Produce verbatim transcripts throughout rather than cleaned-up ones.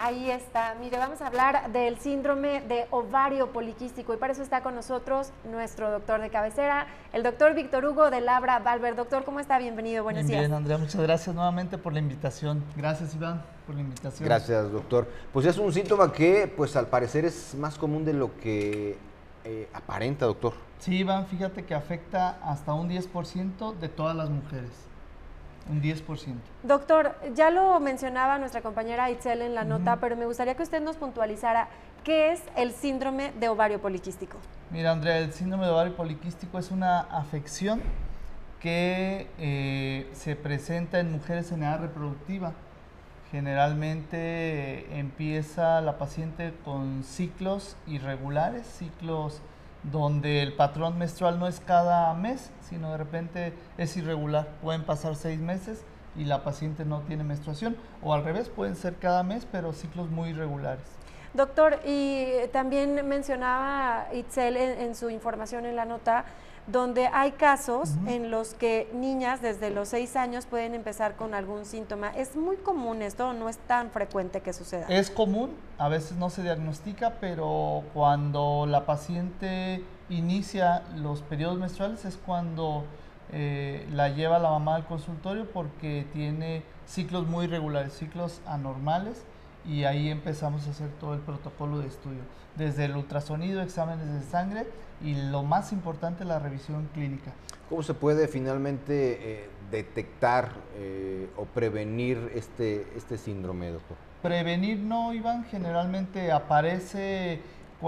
Ahí está. Mire, vamos a hablar del síndrome de ovario poliquístico y para eso está con nosotros nuestro doctor de cabecera, el doctor Víctor Hugo de Labra Valver. Doctor, ¿cómo está? Bienvenido, buenos bien, días. Bien, Andrea, muchas gracias nuevamente por la invitación. Gracias, Iván, por la invitación. Gracias, doctor. Pues es un síntoma que, pues al parecer, es más común de lo que eh, aparenta, doctor. Sí, Iván, fíjate que afecta hasta un diez por ciento de todas las mujeres. Un diez por ciento. Doctor, ya lo mencionaba nuestra compañera Itzel en la uh-huh. nota, pero me gustaría que usted nos puntualizara qué es el síndrome de ovario poliquístico. Mira, Andrea, el síndrome de ovario poliquístico es una afección que eh, se presenta en mujeres en edad reproductiva. Generalmente eh, empieza la paciente con ciclos irregulares, ciclos donde el patrón menstrual no es cada mes, sino de repente es irregular. Pueden pasar seis meses y la paciente no tiene menstruación, o al revés, pueden ser cada mes, pero ciclos muy irregulares. Doctor, y también mencionaba Itzel en, en su información en la nota, donde hay casos uh-huh. en los que niñas desde los seis años pueden empezar con algún síntoma. ¿Es muy común esto o no es tan frecuente que suceda? Es común, a veces no se diagnostica, pero cuando la paciente inicia los periodos menstruales es cuando eh, la lleva la mamá al consultorio porque tiene ciclos muy irregulares, ciclos anormales, y ahí empezamos a hacer todo el protocolo de estudio, desde el ultrasonido, exámenes de sangre y lo más importante, la revisión clínica. ¿Cómo se puede finalmente eh, detectar eh, o prevenir este, este síndrome, doctor? Prevenir no, Iván, generalmente aparece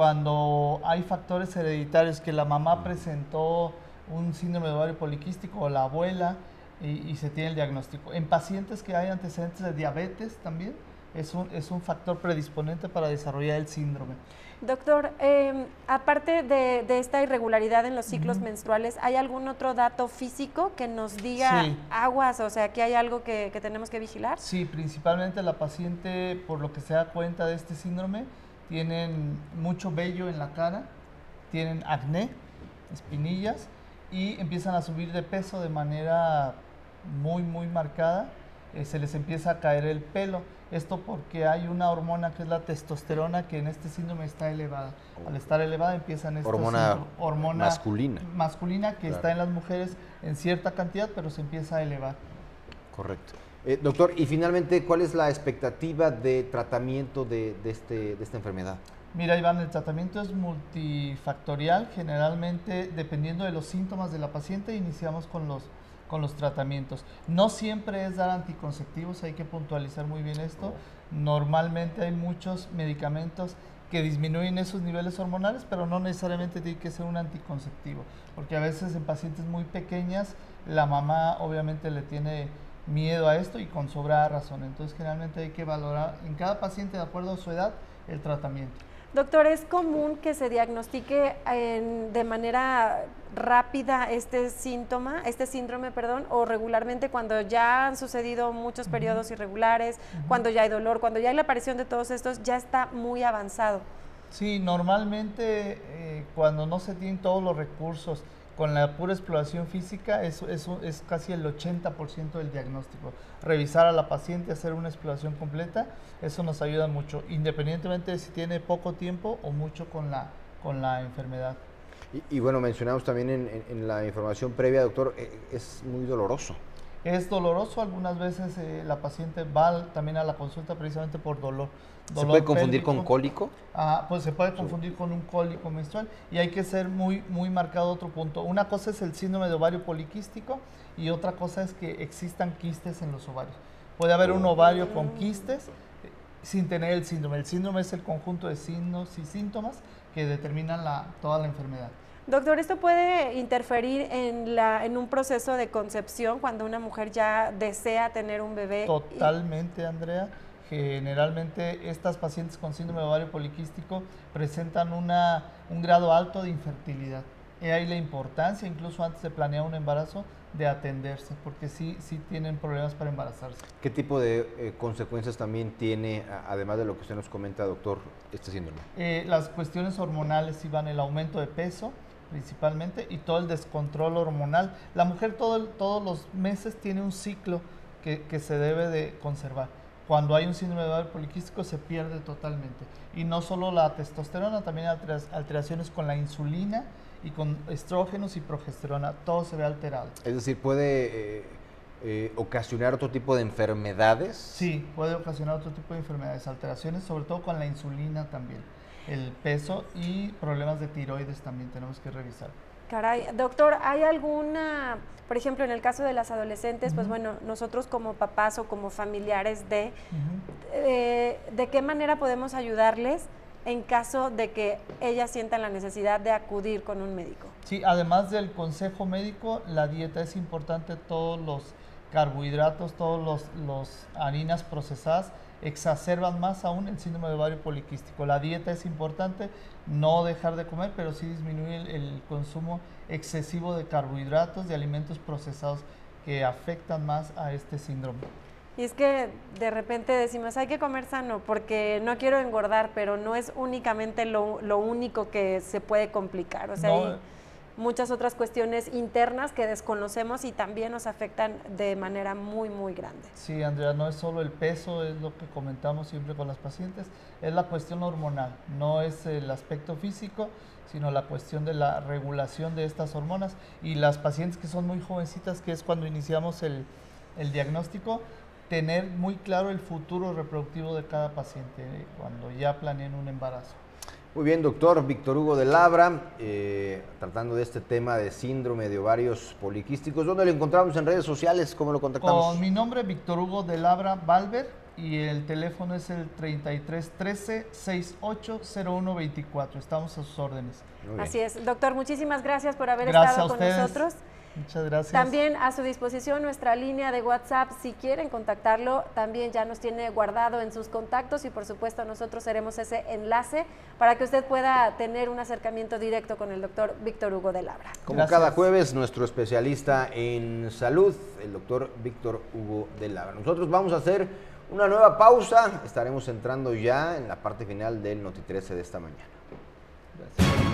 cuando hay factores hereditarios, que la mamá presentó un síndrome de ovario poliquístico o la abuela y, y se tiene el diagnóstico. En pacientes que hay antecedentes de diabetes también, Es un, es un factor predisponente para desarrollar el síndrome. Doctor, eh, aparte de, de esta irregularidad en los ciclos uh-huh. menstruales, ¿hay algún otro dato físico que nos diga sí. aguas, o sea, que hay algo que, que tenemos que vigilar? Sí, principalmente la paciente, por lo que se da cuenta de este síndrome, tienen mucho vello en la cara, tienen acné, espinillas, y empiezan a subir de peso de manera muy, muy marcada. Eh, se les empieza a caer el pelo. Esto porque hay una hormona que es la testosterona que en este síndrome está elevada. Al estar elevada empiezan estos hormona, hormona masculina. masculina que claro. está en las mujeres en cierta cantidad, pero se empieza a elevar. Correcto. Eh, doctor, y finalmente, ¿cuál es la expectativa de tratamiento de, de, este, de esta enfermedad? Mira, Iván, el tratamiento es multifactorial. Generalmente, dependiendo de los síntomas de la paciente, iniciamos con los con los tratamientos. No siempre es dar anticonceptivos, hay que puntualizar muy bien esto. Normalmente hay muchos medicamentos que disminuyen esos niveles hormonales, pero no necesariamente tiene que ser un anticonceptivo, porque a veces en pacientes muy pequeñas la mamá obviamente le tiene miedo a esto y con sobrada razón. Entonces generalmente hay que valorar en cada paciente de acuerdo a su edad el tratamiento. Doctor, ¿es común que se diagnostique en, de manera rápida este síntoma, este síndrome, perdón, o regularmente cuando ya han sucedido muchos periodos irregulares, uh-huh. cuando ya hay dolor, cuando ya hay la aparición de todos estos, ya está muy avanzado? Sí, normalmente eh, cuando no se tienen todos los recursos, con la pura exploración física es, es, es casi el ochenta por ciento del diagnóstico. Revisar a la paciente, hacer una exploración completa, eso nos ayuda mucho, independientemente de si tiene poco tiempo o mucho con la, con la enfermedad. Y, y bueno, mencionamos también en, en, en la información previa, doctor, eh, es muy doloroso. Es doloroso, algunas veces eh, la paciente va también a la consulta precisamente por dolor. dolor ¿Se puede confundir pélvico. con cólico? Ah, pues se puede confundir con un cólico menstrual y hay que ser muy, muy marcado otro punto. Una cosa es el síndrome de ovario poliquístico y otra cosa es que existan quistes en los ovarios. Puede haber un ovario con quistes eh, sin tener el síndrome. El síndrome es el conjunto de signos y síntomas que determinan la, toda la enfermedad. Doctor, ¿esto puede interferir en, la, en un proceso de concepción cuando una mujer ya desea tener un bebé? Totalmente, Andrea. Generalmente estas pacientes con síndrome de ovario poliquístico presentan una, un grado alto de infertilidad. Y ahí la importancia, incluso antes de planear un embarazo, de atenderse, porque sí, sí tienen problemas para embarazarse. ¿Qué tipo de eh, consecuencias también tiene, además de lo que usted nos comenta, doctor, este síndrome? Eh, las cuestiones hormonales iban el aumento de peso, principalmente, y todo el descontrol hormonal. La mujer todo el, todos los meses tiene un ciclo que, que se debe de conservar. cuando hay un síndrome de ovario poliquístico se pierde totalmente. Y no solo la testosterona, también alteraciones con la insulina y con estrógenos y progesterona, todo se ve alterado. Es decir, puede eh, eh, ocasionar otro tipo de enfermedades. Sí, puede ocasionar otro tipo de enfermedades, alteraciones, sobre todo con la insulina también, el peso y problemas de tiroides también tenemos que revisar. Caray, doctor, ¿hay alguna, por ejemplo, en el caso de las adolescentes, uh-huh. pues bueno, nosotros como papás o como familiares de, uh-huh. eh, ¿de qué manera podemos ayudarles en caso de que ellas sientan la necesidad de acudir con un médico? Sí, además del consejo médico, la dieta es importante, todos los carbohidratos, todos los, los harinas procesadas exacerban más aún el síndrome de ovario poliquístico. La dieta es importante, no dejar de comer, pero sí disminuir el, el consumo excesivo de carbohidratos, de alimentos procesados que afectan más a este síndrome. Y es que de repente decimos, hay que comer sano porque no quiero engordar, pero no es únicamente lo, lo único que se puede complicar. O sea, no, hay muchas otras cuestiones internas que desconocemos y también nos afectan de manera muy, muy grande. Sí, Andrea, no es solo el peso, es lo que comentamos siempre con las pacientes, es la cuestión hormonal, no es el aspecto físico, sino la cuestión de la regulación de estas hormonas. Y las pacientes que son muy jovencitas, que es cuando iniciamos el, el diagnóstico, tener muy claro el futuro reproductivo de cada paciente eh, cuando ya planeen un embarazo. Muy bien, doctor Víctor Hugo de Labra, eh, tratando de este tema de síndrome de ovarios poliquísticos. ¿Dónde lo encontramos en redes sociales? ¿Cómo lo contactamos? Con mi nombre, Víctor Hugo de Labra Valver, y el teléfono es el treinta y tres trece sesenta y ocho cero uno veinticuatro. Estamos a sus órdenes. Así es. Doctor, muchísimas gracias por haber gracias estado a con ustedes. nosotros. Muchas gracias. También a su disposición nuestra línea de WhatsApp, si quieren contactarlo, también ya nos tiene guardado en sus contactos y por supuesto nosotros seremos ese enlace para que usted pueda tener un acercamiento directo con el doctor Víctor Hugo de Labra. Como Gracias. Cada jueves, nuestro especialista en salud, el doctor Víctor Hugo de Labra. Nosotros vamos a hacer una nueva pausa, estaremos entrando ya en la parte final del Noti trece de esta mañana. Gracias.